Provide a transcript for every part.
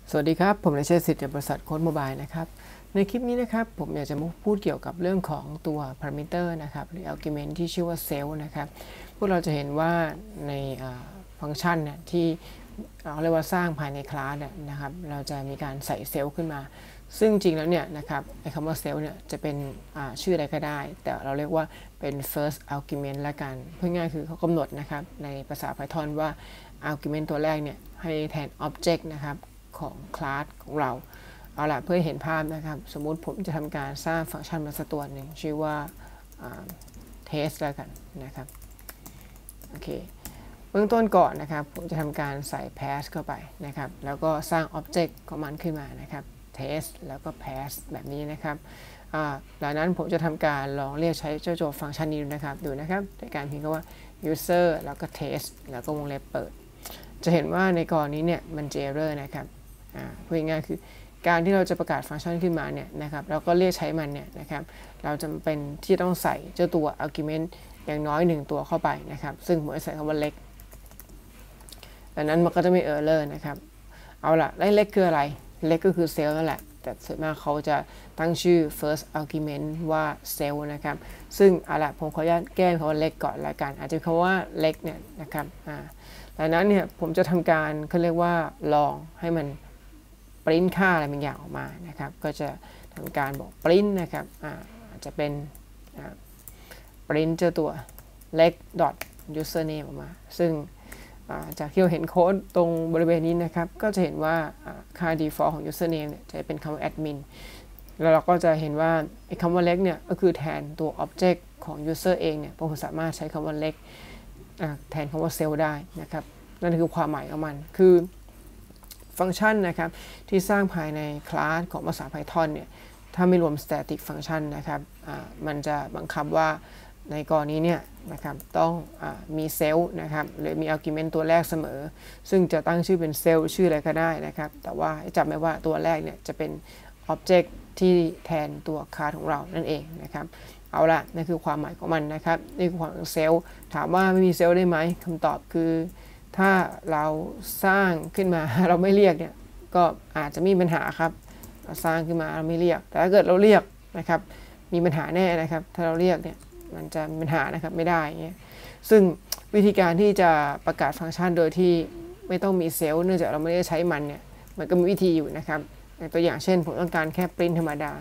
สวัสดีครับผมนายเชษฐ์สิทธิ์จากบริษัทโค้ดโมบายนะครับในคลิปนี้นะครับผมอยากจะมาพูดเกี่ยวกับเรื่องของตัว parameter นะครับหรือ argument ที่ชื่อว่า cell นะครับพวกเราจะเห็นว่าในฟังก์ชันเนี่ยที่เราเรียกว่าสร้างภายในคลาสนะครับเราจะมีการใส่เซลล์ขึ้นมาซึ่งจริงแล้วเนี่ยนะครับไอ้คำว่าเซลล์เนี่ยจะเป็นชื่ออะไรก็ได้แต่เราเรียกว่าเป็น first argument ละกันเพื่อง่ายคือเขากำหนดนะครับในภาษา Python ว่า argument ตัวแรกเนี่ยให้แทน object นะครับของคลาสของเราเอาล่ะเพื่อเห็นภาพนะครับสมมุติผมจะทำการสร้างฟังก์ชันมาสักตัวหนึ่งชื่อว่า test แล้วกันนะครับโอเคเบื้องต้นก่อนนะครับผมจะทำการใส่ pass เข้าไปนะครับแล้วก็สร้าง object ของมันขึ้นมานะครับ test แล้วก็ pass แบบนี้นะครับหลังนั้นผมจะทำการลองเรียกใช้เจ้าโจทย์ฟังก์ชันนี้ดูนะครับโดยการพิมพ์คำว่า user แล้วก็ test แล้วก็วงเล็บเปิดจะเห็นว่าในกรณีเนี่ยมัน error นะครับพูดง่ายๆคือการที่เราจะประกาศฟังก์ชันขึ้นมาเนี่ยนะครับเราก็เรียกใช้มันเนี่ยนะครับเราจำเป็นที่ต้องใส่เจ้าตัว argument อย่างน้อย1ตัวเข้าไปนะครับซึ่งผมจะใส่คำว่าเล็กดังนั้นมันก็จะไม่ error นะครับเอาล่ะเล็กคืออะไรเล็กก็คือเซลล์นั่นแหละแต่ส่วนมากเขาจะตั้งชื่อ first argument ว่าเซลล์นะครับซึ่งเอาล่ะผมขออนุญาตแก้คำว่าเล็กก่อนละกันอาจจะคำว่าเล็กเนี่ยนะครับดังนั้นเนี่ยผมจะทำการเขาเรียกว่าลองให้มันปริ้นค่าอะไรบางอย่างออกมานะครับก็จะทำการบอกปริ้นนะครับอาจจะเป็นปริ้นเจ้าตัวเล็ก .username ออกมาซึ่งจากที่เราเห็นโค้ดตรงบริเวณนี้นะครับก็จะเห็นว่าค่า default ของ username เนี่ยจะเป็นคำว่า admin แล้วเราก็จะเห็นว่าไอ้คำว่าเล็กเนี่ยก็คือแทนตัว object ของ user เองเนี่ยผมสามารถใช้คำว่าเล็กแทนคำว่าเซลล์ได้นะครับนั่นคือความหมายของมันคือฟังก์ชันนะครับที่สร้างภายในคลาสของภาษา Python เนี่ยถ้าไม่รวม static function นะครับมันจะบังคับว่าในกรณีเนี่ยนะครับต้องมีเซลล์นะครับหรือมี argument ตัวแรกเสมอซึ่งจะตั้งชื่อเป็นเซลล์ชื่ออะไรก็ได้นะครับแต่ว่าจำไว้ว่าตัวแรกเนี่ยจะเป็น object ที่แทนตัวคลาสของเรานั่นเองนะครับเอาละนั่นคือความหมายของมันนะครับนี่คือความของเซลล์ถามว่าไม่มีเซลล์ได้ไหมคำตอบคือถ้าเราสร้างขึ้นมาเราไม่เรียกเนี่ยก็อาจจะมีปัญหาครับเราสร้างขึ้นมาเราไม่เรียกแต่ถ้าเกิดเราเรียกนะครับมีปัญหาแน่นะครับถ้าเราเรียกเนี่ยมันจะมีปัญหานะครับไม่ได้เงี้ยซึ่งวิธีการที่จะประกาศฟังก์ชันโดยที่ไม่ต้องมีเซลล์เนื่องจากเราไม่ได้ใช้มันเนี่ยมันก็มีวิธีอยู่นะครับตัวอย่างเช่นผมต้องการแค่ปริ้นธรรมดา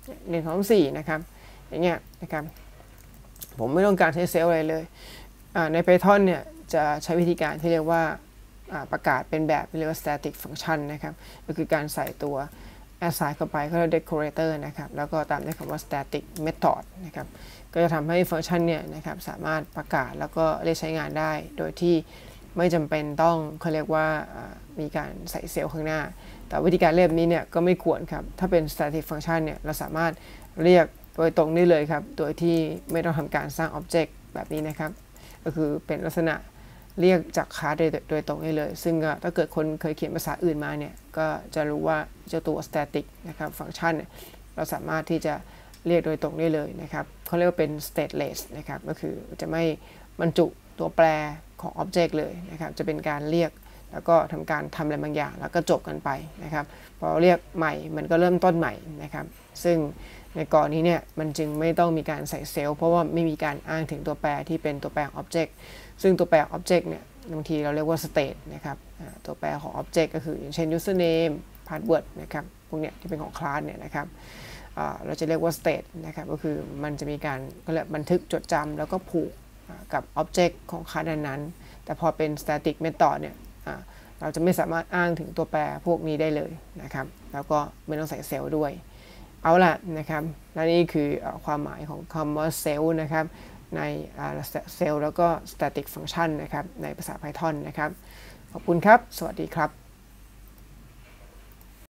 1 2 4นะครับอย่างเงี้ยนะครับผมไม่ต้องการใช้เซลล์อะไรเลยใน Python เนี่ยจะใช้วิธีการที่เรียกว่าประกาศเป็นแบบเรียกว่า static function นะครับก็คือการใส่ตัว assign เข้าไปก็เรียก decorator นะครับแล้วก็ตามด้วยคำว่า static method นะครับก็จะทำให้ฟังก์ชันเนี่ยนะครับสามารถประกาศแล้วก็เรียกใช้งานได้โดยที่ไม่จำเป็นต้องเขาเรียกว่ามีการใส่เซลล์ข้างหน้าแต่วิธีการเรียกนี้เนี่ยก็ไม่ควรครับถ้าเป็น static function เนี่ยเราสามารถเรียกโดยตรงได้เลยครับโดยที่ไม่ต้องทำการสร้าง object แบบนี้นะครับก็คือเป็นลักษณะเรียกจากคลาสโดยตรงได้เลยซึ่งถ้าเกิดคนเคยเขียนภาษาอื่นมาเนี่ยก็จะรู้ว่าเจ้าตัว static นะครับฟังก์ชันเนี่ยเราสามารถที่จะเรียกโดยตรงได้เลยนะครับเขาเรียกว่าเป็น stateless นะครับก็คือจะไม่บรรจุตัวแปรของ object เลยนะครับจะเป็นการเรียกแล้วก็ทำการทำอะไรบางอย่างแล้วก็จบกันไปนะครับพอเรียกใหม่มันก็เริ่มต้นใหม่นะครับซึ่งในกรณีเนี่ยมันจึงไม่ต้องมีการใส่เซลล์เพราะว่าไม่มีการอ้างถึงตัวแปรที่เป็นตัวแปร object ซึ่งตัวแปร object เนี่ยบางทีเราเรียกว่า state นะครับตัวแปรของ object ก็คืออย่างเช่น username password นะครับพวกเนี้ยที่เป็นของคลาสเนี่ยนะครับเราจะเรียกว่า state นะครับก็คือมันจะมีการก็เรียกบันทึกจดจำแล้วก็ผูกกับ object ของคลาสนั้นๆแต่พอเป็น static method เนี่ยเราจะไม่สามารถอ้างถึงตัวแปรพวกนี้ได้เลยนะครับแล้วก็ไม่ต้องใส่เซลล์ด้วยเอาล่ะนะครับและนี่คือความหมายของคำว่าเซลล์นะครับในเซลล์แล้วก็ static function นะครับในภาษา Python นะครับขอบคุณครับสวัสดีครับ